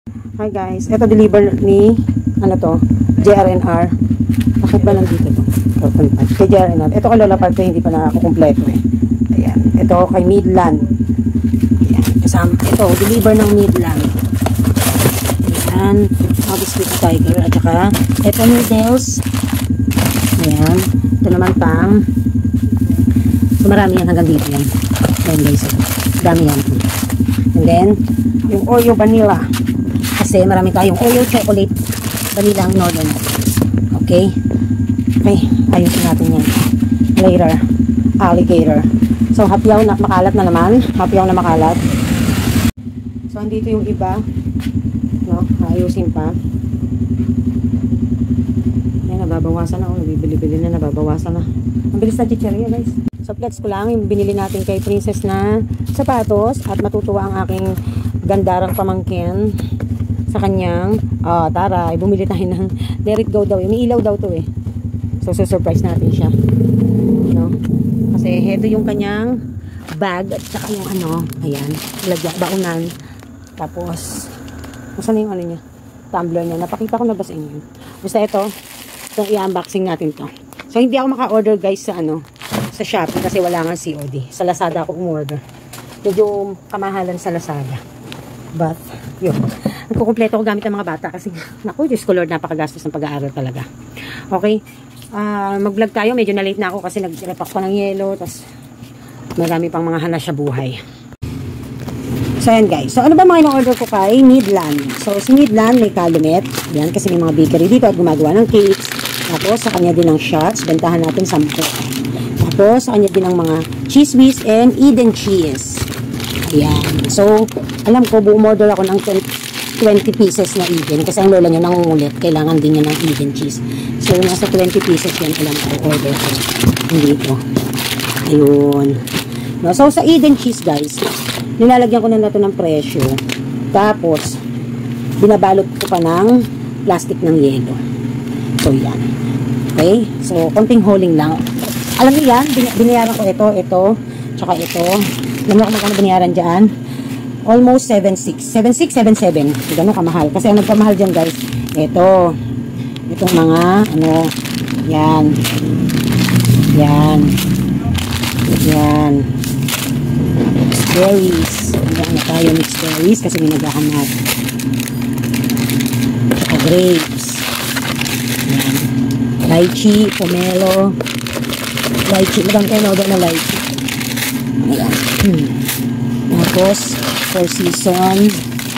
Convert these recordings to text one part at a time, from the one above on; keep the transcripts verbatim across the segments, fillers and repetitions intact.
Hi guys, ito deliver ni ano to, J R N R. Bakit ba nandito to? Kay J R N R. Ito kay Lola Park hindi pa nakukumpleto eh. Ayan, ito kay Midland. Ayan, kasama ito, deliver ng Midland. Ayan, August with Tiger at saka ito noodles. Ayan, ito naman pang so marami yan hanggang dito yan. Ayan guys, dami yan. And then, yung Oreo vanilla. Kasi marami tayong Oreo chocolate vanilla ang northern. Okay? Okay, ayusin natin yan. Later, alligator. So, hapyaw na makalat na naman. Hapyaw na makalat. So, andito yung iba. No? Ayusin pa. Yan, nababawasan na. Oh, nabibili-bili na, nababawasan na. Ang bilis na chicheria, guys. So, flats ko lang yung binili natin kay Princess na sapatos at matutuwa ang aking gandarang pamangkin sa kanyang, ah, uh, tara, bumili tayo ng let it go daw. May ilaw daw to eh. So, surprise natin siya. No? Kasi, heto yung kanyang bag at saka yung ano, ayan, lagyan, baunan. Tapos, saan na yung ano niya? Tumbler niya. Napakita ko na ba sa inyo? Basta ito, itong i-unboxing natin to. So, hindi ako maka-order guys sa ano, sa Shopee kasi wala nga C O D. Sa Lazada ako umorder. Medyo kamahalan sa Lazada. But, yun. Nagkukumpleto ko gamit ng mga bata kasi, naku, Diyos ko Lord, napakagastos ng pag-aaral talaga. Okay? Uh, mag-vlog tayo. Medyo na late na ako kasi nag-repack ko ng yelo. Tapos, marami pang mga hanas sa buhay. So, ayan guys. So, ano ba mga in-order ko kay Midland? So, si Midland may calumet. Yan, kasi may mga bakery dito at gumagawa ng cakes. Tapos, sa kanya din ng shots. Bentahan natin sampo. Tapos, sa kanya din ng mga cheese whiz and Eden cheese. Ayan. So, alam ko, bu-order ako ng twenty pieces na Eden. Kasi ang lola niya nangungulit. Kailangan din niya ng Eden cheese. So, nasa twenty pieces yan. Alam ko, order ko. Hindi ito. Ayun. No, so, sa Eden cheese, guys, nilalagyan ko na nato ng presyo. Tapos, binabalot ko pa ng plastic ng yelo. So, yan. Okay? So, konting holding lang. Alam niyo yan, binayaran ko ito, ito, tsaka ito. Alam mo kung magkano binayaran dyan? Almost seven six. seven six, seven seven. Gano'n kamahal. Kasi ang nagpamahal dyan, guys, ito. Itong mga, ano, yan. Yan. Yan. Mixed berries. Hanggang na tayo mixed berries kasi may naghahanap. Tsaka grapes. Yan. Lychee, pomelo. Lychee. Magandang kayo na na lychee. Ayan. Hmm. Tapos, four seasons.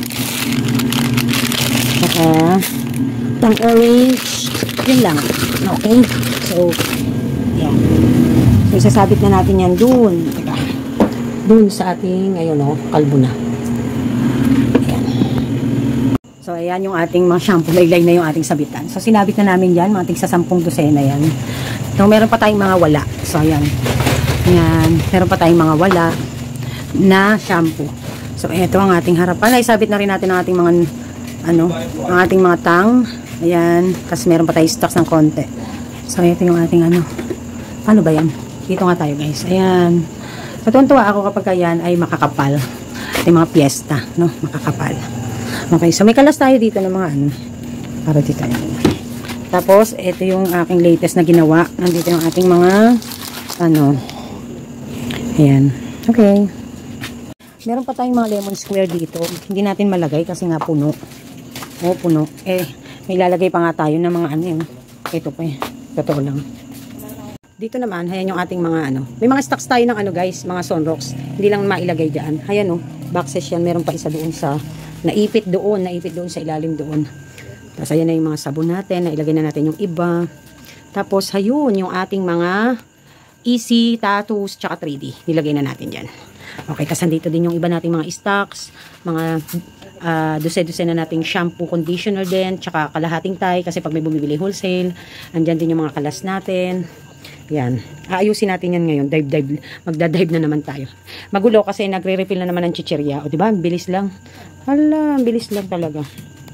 Tsaka, tang orange. Yun lang. Okay? So, yan. So, isasabit na natin yan dun. Teka. Dun sa ating, ayun o, kalbo na. Ayan. So, ayan yung ating mga shampoo. Laylay na yung ating sabitan. So, sinabit na namin yan. Mga tig sa sampung dosena yan. So, meron pa tayong mga wala. So, ayan. Ayan. Meron pa tayong mga wala na shampoo. So, ito ang ating harapan. Ay, sabit na rin natin ang ating mga, ano, ang ating mga tang. Ayan. Kasi meron pa tayong stocks ng konti. So, ito yung ating, ano, paano ba yan? Dito nga tayo, guys. Ayan. Natutuwa ako kapag yan ay makakapal. Ito yung mga piyesta, no? Makakapal. Okay. So, may kalas tayo dito ng mga, ano, para dito. Tapos, ito yung aking latest na ginawa. Nandito yung ating mga, ano, ayan. Okay. Meron pa tayong mga lemon square dito. Hindi natin malagay kasi nga puno. O, puno. Eh, may lalagay pa nga tayo ng mga ano yun. Ito pa eh. Totoo lang. Dito naman, ayan yung ating mga ano. May mga stocks tayo ng ano guys, mga sunrocks. Hindi lang mailagay dyan. Ayan o, boxes yan. Meron pa isa doon sa, naipit doon, naipit doon sa ilalim doon. Tapos ayan na yung mga sabon natin. Nailagay na natin yung iba. Tapos, ayun, yung ating mga easy, tattoos, tsaka three D. Nilagay na natin dyan. Okay, kasi dito din yung iba nating mga stocks, mga uh, dose-dose na nating shampoo, conditioner din, tsaka kalahating tie, kasi pag may bumibili wholesale, andyan din yung mga kalas natin. Yan. Aayusin natin yan ngayon. Dive-dive. Magda-dive na naman tayo. Magulo kasi nagre-refill na naman ng chichirya. O diba? Bilis lang. Hala, bilis lang talaga.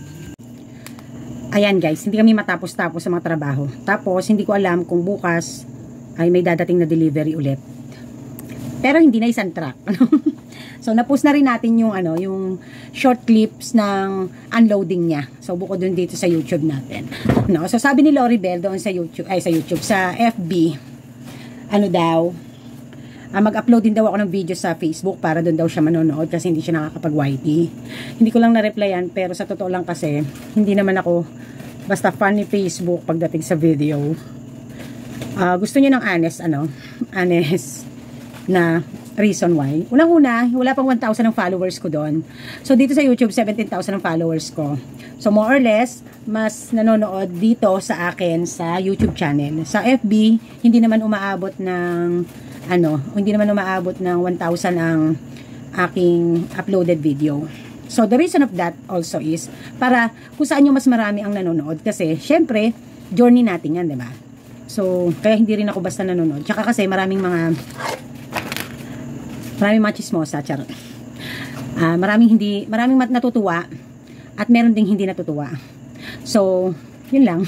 Ayan guys, hindi kami matapos-tapos sa mga trabaho. Tapos, hindi ko alam kung bukas ay may dadating na delivery ulit. Pero hindi na isang truck. So, na-post na rin natin yung, ano, yung short clips ng unloading niya. So, bukod dun dito sa YouTube natin. No? So, sabi ni Loribel doon sa YouTube, ay sa YouTube, sa F B, ano daw, ah, mag-upload din daw ako ng video sa Facebook para doon daw siya manonood kasi hindi siya nakakapag-Y T. Hindi ko lang na-replyan, pero sa totoo lang kasi, hindi naman ako basta fan ni Facebook pagdating sa video. Uh, gusto niya ng honest, ano, honest na reason why. Unang-una, wala pang one thousand ang followers ko doon. So, dito sa YouTube, seventeen thousand ang followers ko. So, more or less, mas nanonood dito sa akin sa YouTube channel. Sa F B, hindi naman umaabot ng, ano, hindi naman umaabot ng one thousand ang aking uploaded video. So, the reason of that also is, para kung saan yung mas marami ang nanonood. Kasi, syempre, journey natin yan, di ba? So, kaya hindi rin ako basta nanonood. Tsaka kasi, maraming mga maraming mga chismosa, charot. Uh, maraming hindi, maraming natutuwa at meron ding hindi natutuwa. So, yun lang.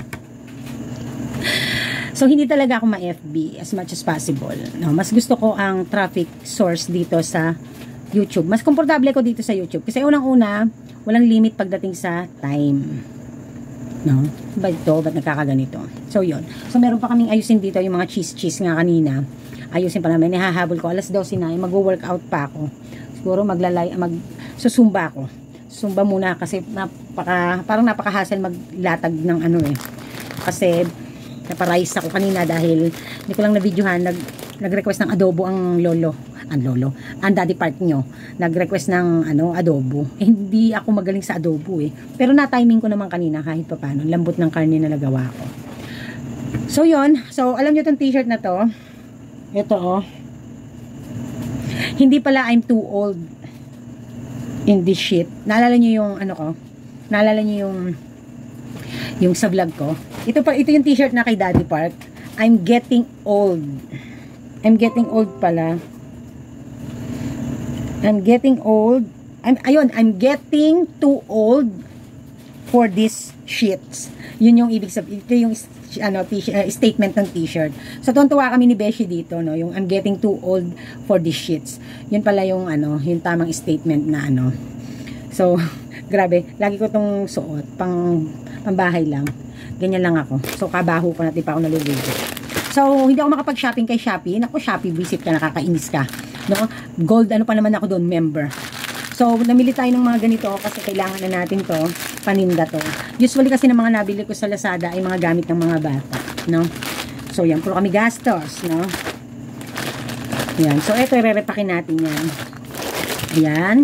So, hindi talaga ako ma-F B as much as possible. No, mas gusto ko ang traffic source dito sa YouTube. Mas komportable ko dito sa YouTube. Kasi unang-una, walang limit pagdating sa time. No? Ba't ito? Ba't nagkakaganito? So, yun. So, meron pa kaming ayusin dito yung mga cheese-cheese nga kanina. Ayusin pa namin, nahahabol ko, alas dose na, mag-workout pa ako. Siguro maglalay, mag, susumba ako. Susumba muna kasi napaka, parang napaka-hassle maglatag ng ano eh. Kasi, naparice ako kanina dahil, hindi ko lang na-videohan, nag, nag-request ng adobo ang lolo. Ang lolo, ang daddy part nyo. Nag-request ng ano, adobo. Eh, hindi ako magaling sa adobo eh. Pero na-timing ko naman kanina kahit pa paano. Lambot ng karne na nagawa ko. So, yun. So, alam nyo itong t-shirt na to. Ito oh. Hindi pala I'm too old in this shit. Naalala niyo yung ano ko? Naalala niyo yung yung sa vlog ko? Ito pa, ito yung t-shirt na kay Daddy Park. I'm getting old. I'm getting old pala. I'm getting old. I'm ayun, I'm getting too old for these shits. Yun yung ibig sabihin. Ito yung ano, uh, statement ng t-shirt. So, tuwa kami ni Beshi dito, no? Yung I'm getting too old for these shits. Yun pala yung, ano, yung tamang statement na, ano. So, grabe. Lagi ko tong suot. Pang, pambahay lang. Ganyan lang ako. So, kabaho ko natin pa ako nalulugo. So, hindi ako makapag-shopping kay Shopee. Naku, Shopee, visit ka, nakakainis ka. No? Gold, ano pa naman ako doon, member. So, namili tayo ng mga ganito kasi kailangan na natin to, paninda to. Usually kasi ng mga nabili ko sa Lazada ay mga gamit ng mga bata, no? So, yan, puro kami gastos, no? Yan. So, ito, i-repakin natin yan. Ayan.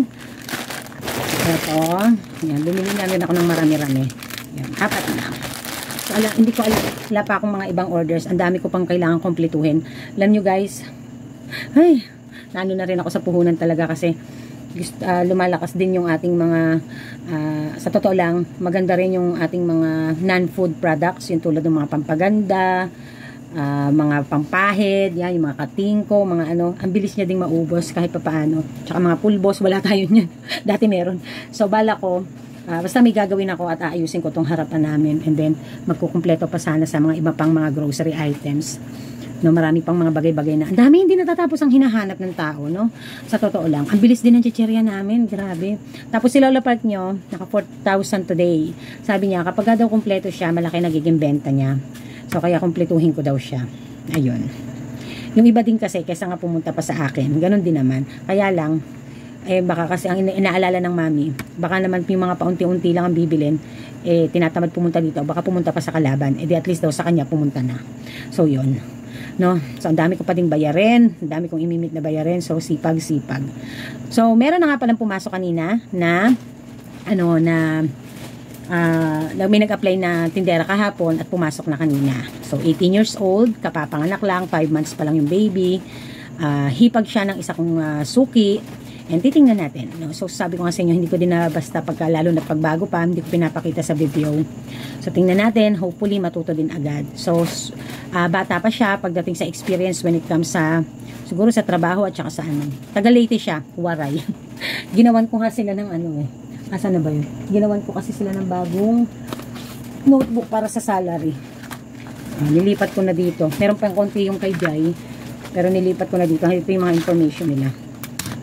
Ito. Yan, bumili namin ako ng marami-rami. Yan, apat na. So, alam, hindi ko alam, wala pa akong mga ibang orders. Ang dami ko pang kailangan kompletuhin. Alam nyo guys, ay, naano na rin ako sa puhunan talaga kasi uh, lumalakas din yung ating mga uh, sa totoo lang, maganda rin yung ating mga non-food products, yung tulad ng mga pampaganda, uh, mga pampahid, yan, yung mga katingko, mga ano, ang bilis niya ding maubos kahit pa paano. Tsaka mga pulbos, wala tayo niyan. Dati meron. So, bala ko, uh, basta may gagawin ako at aayusin ko tong harapan namin and then magkukumpleto pa sana sa mga iba pang mga grocery items. No, marami pang mga bagay-bagay na. Ang dami hindi natatapos ang hinahanap ng tao, no? Sa totoo lang. Ang bilis din ng chichirya namin, grabe. Tapos si Lola Park nyo, naka four thousand today. Sabi niya, kapag daw kumpleto siya, malaki nagiging benta niya. So, kaya kumpletuhin ko daw siya. Ayun. Yung iba din kasi, kaysa nga pumunta pa sa akin, ganun din naman. Kaya lang, eh, baka kasi ang ina inaalala ng mami, baka naman yung mga paunti-unti lang ang bibilin, eh, tinatamad pumunta dito, baka pumunta pa sa kalaban, eh, di at least daw sa kanya pumunta na. So, yun. No? So, ang dami ko pa ding bayarin. Ang dami kong imimit na bayarin. So, sipag-sipag. So, meron na nga palang pumasok kanina na ano, na uh, may nag-apply na tindera kahapon at pumasok na kanina. So, eighteen years old, kapapanganak lang, five months pa lang yung baby. Uh, hipag siya ng isa kong uh, suki. And titingnan natin. No? So, sabi ko nga sa inyo, hindi ko din na basta pagka lalo na pagbago pa, hindi ko pinapakita sa video. So, tingnan natin. Hopefully, matuto din agad. So, uh, bata pa siya pagdating sa experience when it comes sa, siguro sa trabaho at saka sa ano. Taga-Leyte siya, waray. Ginawan ko nga sila ng ano eh. Asa na ba yun? Ginawan ko kasi sila ng bagong notebook para sa salary. Uh, nilipat ko na dito. Meron pang konti yung kay Jai. Pero nilipat ko na dito. Ito yung mga information nila.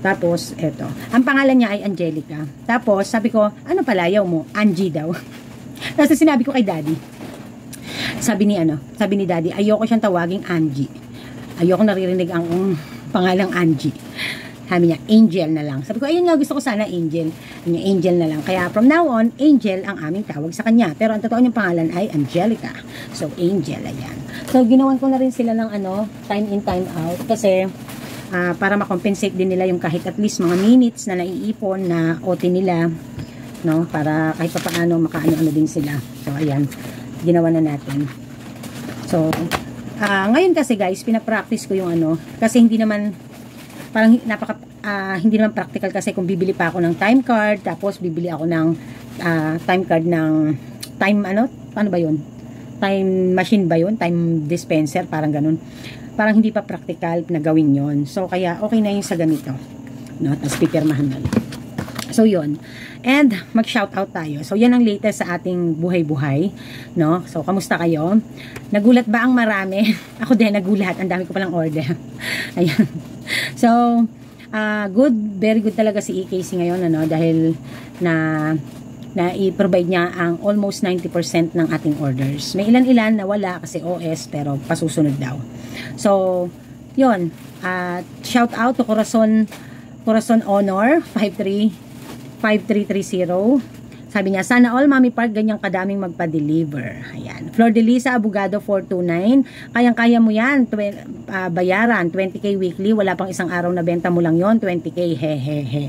Tapos, eto. Ang pangalan niya ay Angelica. Tapos, sabi ko, ano palayaw mo? Angie daw. Tapos, sinabi ko kay daddy. Sabi ni ano, sabi ni daddy, ayoko siyang tawaging Angie. Ayoko naririnig ang um, pangalang Angie. Sabi niya, Angel na lang. Sabi ko, ayun nga, gusto ko sana Angel. Sabi niya, Angel na lang. Kaya from now on, Angel ang aming tawag sa kanya. Pero ang totoo niyang pangalan ay Angelica. So, Angel, ayan. So, ginawan ko na rin sila ng ano, time in, time out. Kasi, uh, para makompensate din nila yung kahit at least mga minutes na naiipon na O T nila. No? Para kahit pa paano, makaano-ano din sila. So, ayan. Ginawa na natin. So, uh, ngayon kasi guys, pinapractice ko yung ano. Kasi hindi naman parang napaka uh, hindi naman practical kasi kung bibili pa ako ng time card tapos bibili ako ng uh, time card ng time ano paano ba yun, time machine ba yun, time dispenser, parang ganun, parang hindi pa practical na gawin yon. So kaya okay na yung sa ganito, no? Tapos pipirmahan na lang. So yun, and mag shout out tayo. So yan ang latest sa ating buhay-buhay, no? So kamusta kayo? Nagulat ba ang marami? Ako din nagulat, ang dami ko palang order. Ayan. So, uh, good, very good talaga si E K C ngayon, ano, dahil na, na i-provide niya ang almost ninety percent ng ating orders. May ilan-ilan na wala kasi O S, pero pasusunod daw. So, yun, uh, shout out to Corazon, Corazon Honor, five three five three three zero. Sabi niya, sana all Mami Park ganyang kadaming magpa-deliver. Ayan. Flor de Lisa, Abogado four two nine. Kayang-kaya mo yan. Twe, uh, bayaran. twenty K weekly. Wala pang isang araw na benta mo lang yon, twenty K. Hehehe.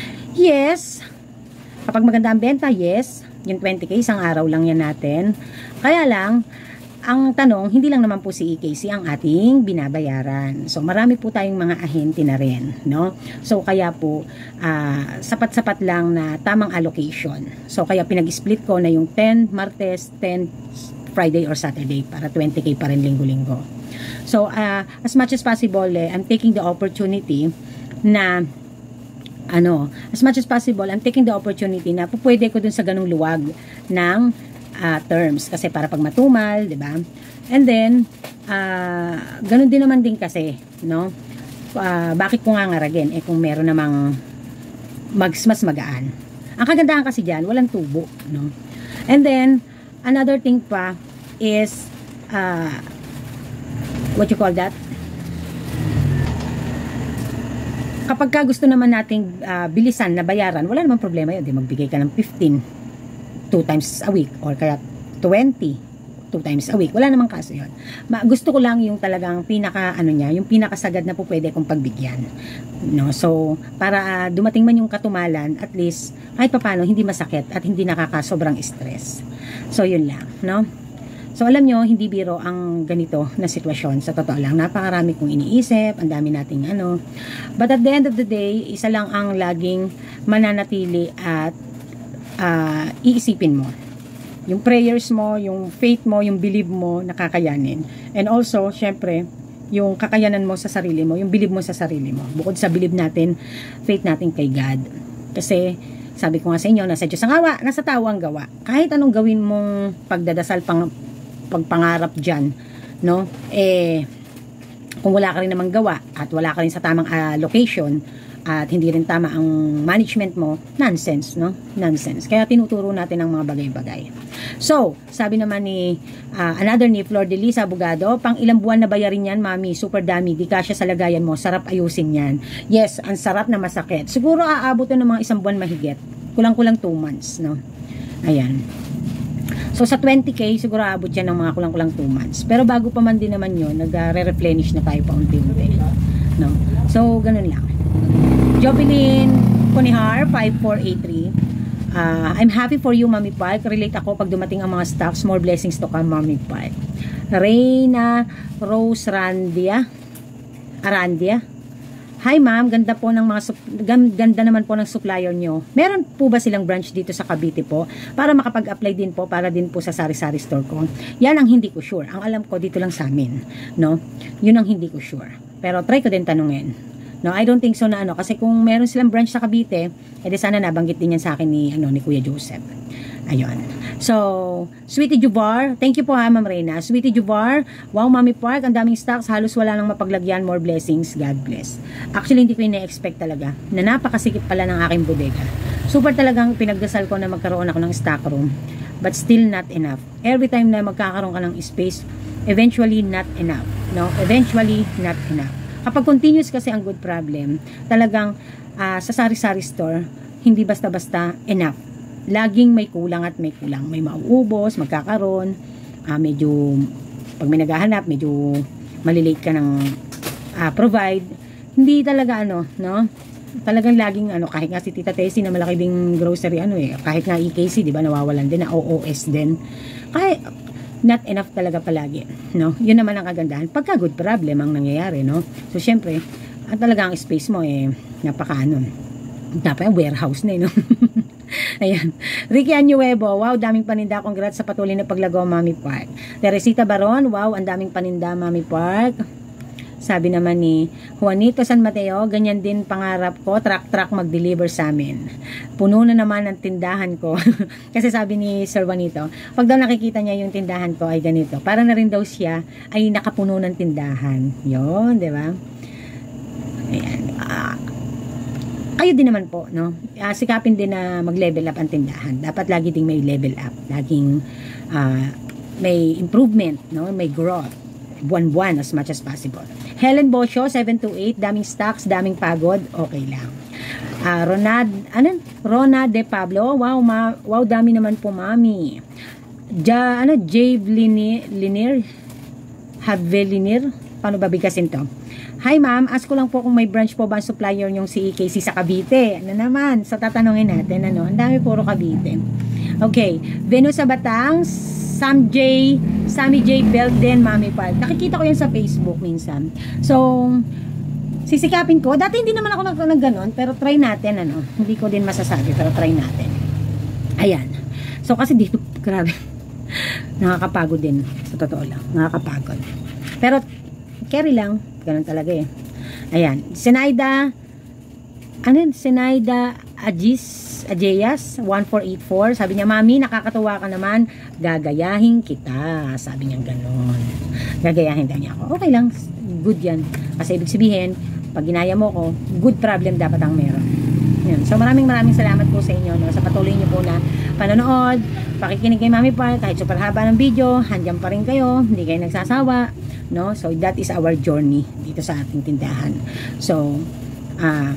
Yes. Kapag maganda ang benta, yes. Yung twenty K, isang araw lang yan natin. Kaya lang, ang tanong, hindi lang naman po si E K C ang ating binabayaran. So, marami po tayong mga ahente na rin, no? So, kaya po, uh, sapat-sapat lang na tamang allocation. So, kaya pinag-split ko na yung ten Martes, ten Friday or Saturday para twenty K pa rin linggo-linggo. So, uh, as much as possible, eh, I'm taking the opportunity na ano, as much as possible, I'm taking the opportunity na pupwede ko dun sa ganung luwag ng Uh, terms kasi para pag matumal, 'di ba? And then uh, ganun din naman din kasi, no? Uh, bakit ko nga ngaragin eh kung meron namang mags mas magaan. Ang kagandahan kasi diyan, walang tubo, no? And then another thing pa is uh, what you call that? Kapag ka gusto naman nating uh, bilisan na bayaran, wala namang problema 'yun, 'di magbigay ka ng fifteen two times a week or kaya twenty two times a week. Wala namang kaso yun. Ma gusto ko lang yung talagang pinaka ano niya, yung pinakasagad na po pwede kong pagbigyan. No? So, para uh, dumating man yung katumalan, at least kahit papaano hindi masakit at hindi nakakasobrang stress. So, yun lang, no? So, alam nyo, hindi biro ang ganito na sitwasyon. Sa totoo lang, napakarami kong iniisip, ang dami nating ano. But at the end of the day, isa lang ang laging mananatili at Uh, iisipin mo yung prayers mo, yung faith mo, yung believe mo nakakayanin, and also syempre yung kakayanan mo sa sarili mo, yung believe mo sa sarili mo, bukod sa believe natin, faith natin kay God. Kasi sabi ko nga sa inyo, nasa Diyos ang awa, nasa tao ang gawa. Kahit anong gawin mong pagdadasal, pang, pagpangarap dyan, no, eh kung wala ka rin namang gawa at wala ka rin sa tamang uh, location at hindi rin tama ang management mo, nonsense, no? Nonsense. Kaya tinuturo natin ang mga bagay-bagay. So, sabi naman ni, uh, another ni Flor de Lisa, Abogado, pang ilang buwan na bayarin yan, mami, super dami, di kasya sa lagayan mo, sarap ayusin yan. Yes, ang sarap na masakit. Siguro aabot na ng mga isang buwan mahigit. Kulang-kulang two months, no? Ayan. So, sa twenty K, siguro aabot yan ng mga kulang-kulang two months. Pero bago pa man din naman yun, nag-re-replenish na tayo pa unti-unti. No? So, ganun lang. Jovelyn Conihar, five four eight three. Uh, I'm happy for you, Mami Park. Relate ako pag dumating ang mga stocks. More blessings to come, Mami Park. Reyna Rose Randia. Arandia. Hi, ma'am. Ganda po ng mga ganda naman po ng supplier nyo. Meron po ba silang branch dito sa Cavite po? Para makapag-apply din po para din po sa sari-sari store ko. Yan ang hindi ko sure. Ang alam ko dito lang sa amin, no? Yun ang hindi ko sure. Pero try ko din tanungin. No, I don't think so na ano, kasi kung meron silang branch sa Cavite, edi sana nabanggit din yan sa akin ni ano ni Kuya Joseph. Ayun. So, Sweetie Juvar, thank you po ha, Ma'am Reyna. Sweetie Juvar, wow, Mami Park, ang daming stocks, halos wala nang mapaglagyan, more blessings, God bless. Actually, hindi ko ina-expect talaga na napakasikip pala ng aking bodega. Super talagang pinagdasal ko na magkaroon ako ng stock room, but still not enough. Every time na magkakaroon ka ng space, eventually not enough. No? Eventually not enough. Kapag continuous kasi ang good problem, talagang uh, sa sari-sari store, hindi basta-basta enough. Laging may kulang at may kulang. May mauubos, magkakaroon, uh, medyo, pag may naghahanap, medyo malilate ka ng uh, provide. Hindi talaga ano, no? Talagang laging ano, kahit nga si Tita Tessie na malaki ding grocery, ano eh, kahit nga E K C, di ba, nawawalan din, na O O S din. Kahit, not enough talaga palagi, no? Yun naman ang kagandahan. Pagka good problem ang nangyayari, no? So, syempre, at talaga ang space mo, eh, napaka ano, dapat warehouse na, eh, no? Ayan. Ricky Anuevo, wow, daming paninda. Congrats sa patuloy na paglago, Mami Park. Teresita Baron, wow, ang daming paninda, Mami Park. Sabi naman ni Juanito San Mateo, ganyan din pangarap ko, truck-truck mag-deliver sa amin. Puno na naman ang tindahan ko. Kasi sabi ni Sir Juanito, pag daw nakikita niya yung tindahan ko ay ganito, para na rin daw siya ay nakapuno ng tindahan. Yun, di ba? Ayan. Ah, kayo din naman po, no? Uh, sikapin din na mag-level up ang tindahan. Dapat lagi ding may level up. Laging uh, may improvement, no? May growth. Buwan-buwan as much as possible. Helen Bosio, seven to eight. Daming stocks, daming pagod. Okay lang. Uh, Ronad, ano? Rona De Pablo. Wow, ma wow, dami naman po, Mami. Ja, ano? Jave Linier? Linier? Havelinir? Paano ba bigasin to? Hi ma'am, ask ko lang po kung may branch po ba ang supplier yung si E K C sa Cavite. Ano naman, sa tatanungin natin, ano, ang dami puro Cavite. Okay, Venus sa Batang, Sam J, Sammy J Belden, Mami Park. Nakikita ko yan sa Facebook minsan. So, sisikapin ko. Dati hindi naman ako nag, nag ganon, pero try natin, ano. Hindi ko din masasabi, pero try natin. Ayan. So, kasi dito, grabe, nakakapagod din. Sa totoo lang, nakakapagod. Pero, carry lang. Ganun talaga eh. Ayan. Senaida, ano yun? Senaida Ajis, Ajayas, one four eight four. Sabi niya, Mami, nakakatuwa ka naman. Gagayahin kita. Sabi niya gano'n. Gagayahin daw niya ako. Okay lang. Good yan. Kasi ibig sabihin, pag ginaya mo ko, good problem dapat ang meron. Yan. So maraming maraming salamat po sa inyo, no? Sa patuloy niyo po na panonood, pakikinig kay Mami Park, kahit super haba ng video, handyan pa rin kayo, hindi kayo nagsasawa. No, so that is our journey dito sa ating tindahan. So uh,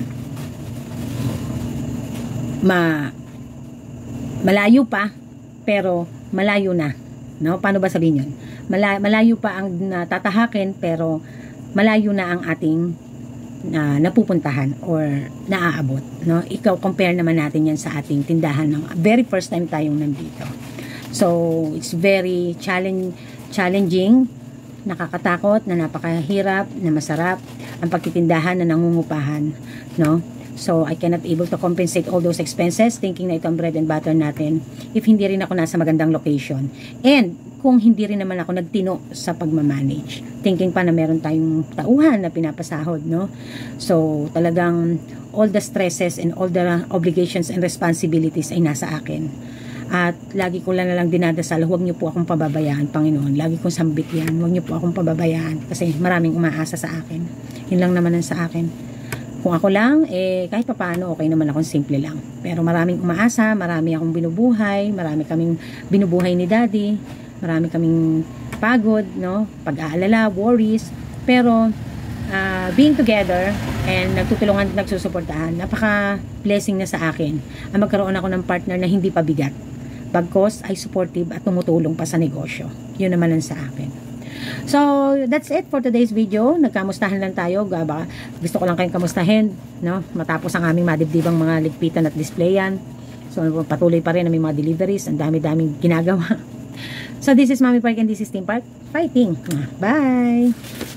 ma malayo pa pero malayo na, no? Paano ba sabihin yun? Mala malayo pa ang natatahakin pero malayo na ang ating uh, napupuntahan or naaabot, no? Ikaw, compare naman natin yan sa ating tindahan ng very first time tayong nandito. So it's very challenge challenging, nakakatakot, na napakahirap, na masarap ang pagtitindahan na nangungupahan, no? So I cannot able to compensate all those expenses thinking na ito ang bread and butter natin if hindi rin ako nasa magandang location, and kung hindi rin naman ako nagtino sa pagmamanage, thinking pa na meron tayong tauhan na pinapasahod, no? So talagang all the stresses and all the obligations and responsibilities ay nasa akin. At lagi ko lang na lang dinadasal, huwag niyo po akong pababayaan, Panginoon. Lagi kong sambit yan, huwag niyo po akong pababayaan. Kasi maraming umaasa sa akin. Yun lang naman ang sa akin. Kung ako lang, eh, kahit pa paano, okay naman akong simple lang. Pero maraming umaasa, marami akong binubuhay, marami kaming binubuhay ni Daddy, marami kaming pagod, no? Pag-aalala, worries. Pero, uh, being together, and nagtutulungan, nagsusuportahan, napaka-blessing na sa akin ang magkaroon ako ng partner na hindi pa bigat. Bagkos ay supportive at tumutulong pa sa negosyo. Yun naman ang sa akin. So, that's it for today's video. Nagkamustahan lang tayo. Baka gusto ko lang kayong kamustahin, no? Matapos ang aming madibdibang mga ligpitan at displayan. So, patuloy pa rin ang mga deliveries. Ang dami-daming ginagawa. So, this is Mami Park and this is Team Park Fighting. Bye!